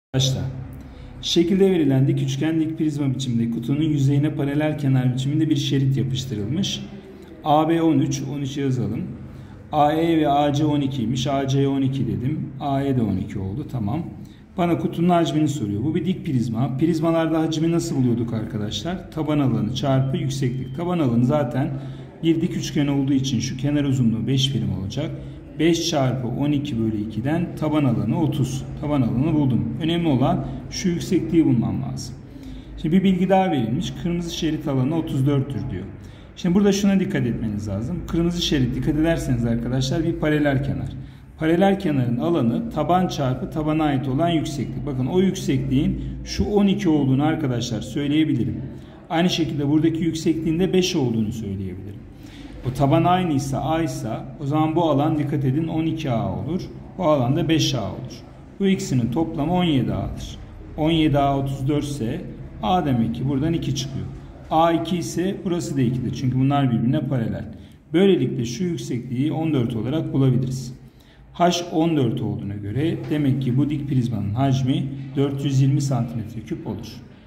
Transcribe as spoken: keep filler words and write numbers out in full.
Başla. Şekilde verilen dik üçgen dik prizma biçiminde kutunun yüzeyine paralel kenar biçiminde bir şerit yapıştırılmış. A B on üç, on üç yazalım. A E ve A C on ikiymiş. A C'ye on iki dedim. A E de on iki oldu. Tamam. Bana kutunun hacmini soruyor. Bu bir dik prizma. Prizmalarda hacmi nasıl buluyorduk arkadaşlar? Taban alanı çarpı yükseklik. Taban alanı zaten bir dik üçgen olduğu için şu kenar uzunluğu beş birim olacak. beş çarpı on iki bölü iki'den taban alanı otuz. Taban alanı buldum. Önemli olan şu yüksekliği bulmam lazım. Şimdi bir bilgi daha verilmiş. Kırmızı şerit alanı otuz dört'tür diyor. Şimdi burada şuna dikkat etmeniz lazım. Kırmızı şerit, dikkat ederseniz arkadaşlar, bir paralel kenar. Paralel kenarın alanı taban çarpı tabana ait olan yükseklik. Bakın o yüksekliğin şu on iki olduğunu arkadaşlar söyleyebilirim. Aynı şekilde buradaki yüksekliğin de beş olduğunu söyleyebilirim. O taban aynıysa, A ise, o zaman bu alan dikkat edin on iki A olur. Bu alan da beş A olur. Bu ikisinin toplamı on yedi A'dır. on yedi A otuz dört ise A demek ki buradan iki çıkıyor. A iki ise burası da iki'dir. Çünkü bunlar birbirine paralel. Böylelikle şu yüksekliği on dört olarak bulabiliriz. H on dört olduğuna göre demek ki bu dik prizmanın hacmi dört yüz yirmi santimetre küp olur.